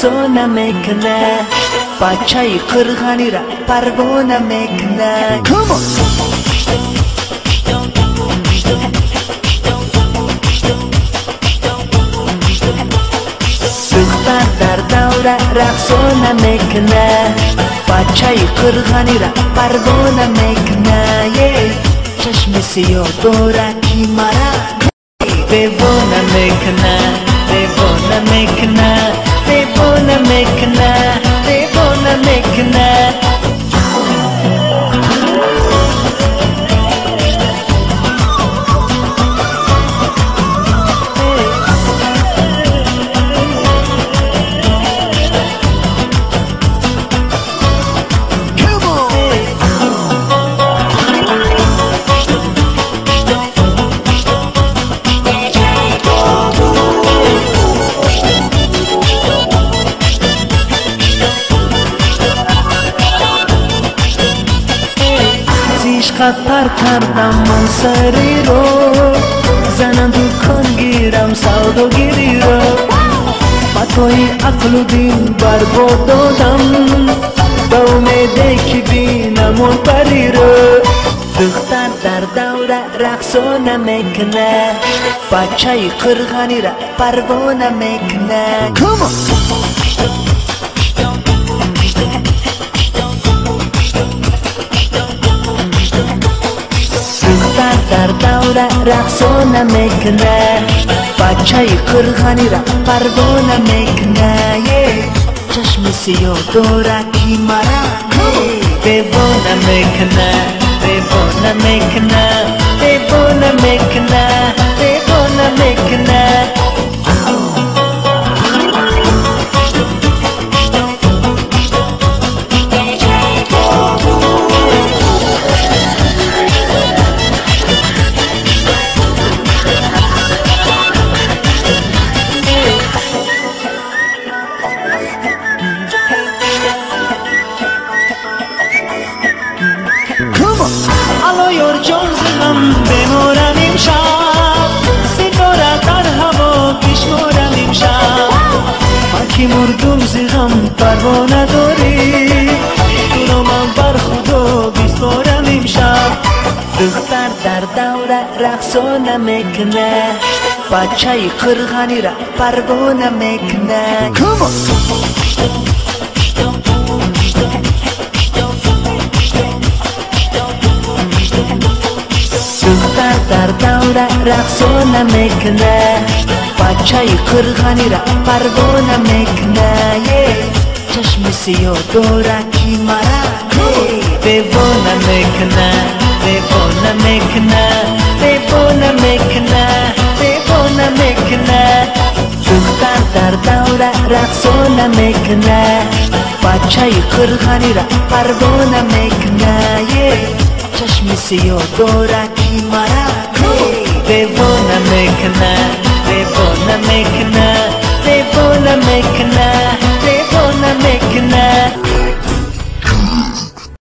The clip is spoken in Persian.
رقصو نمیکنه بچه قرغانی را پروا نمیکنه دختر در دوره رقصو نمیکنه بچه قرغانی را پروا نمیکنه چشم سیاه دورکی مرا دیوانه میکنه دیوانه میکنه دیوانه میکنه دیوانه میکنه خطر کردم من سری رو زنم دکان گیرم سوداگیری رو با توی عقل و دین برباد دادم با امیده که بینم اون پری رو دختر در دوره رقصو نمیکنه بچه قرغانی را پروا نمیکنه در دوره رقصو نمیکنه بچه قرغانی را پروا نمیکنه چشم سیاه دورکی مرا دیوانه میکنه دیوانه میکنه دیوانه میکنه دیوانه میکنه الو یار جان زدم بمورم امشب ستاره در هوا بشمارم امشب من که مردم زدم پروا نداری تو رو من بر خدا بسپارم امشب دختر در دوره رقصو نمیکنه بچه قرغانی را پروا نمیکنه دختر در دوره رقصو نمیکنه بچه قرغانی را پروا نمیکنه چشم سیاه دورکی مرا دیوانه میکنه دیوانه میکنه دیوانه میکنه دیوانه میکنه دختر در دوره رقصو نمیکنه بچه قرغانی را پروا نمیکنه چشم سیاه دورکی مرا دیوانه میکنه دیوانه میکنه دیوانه میکنه دیوانه میکنه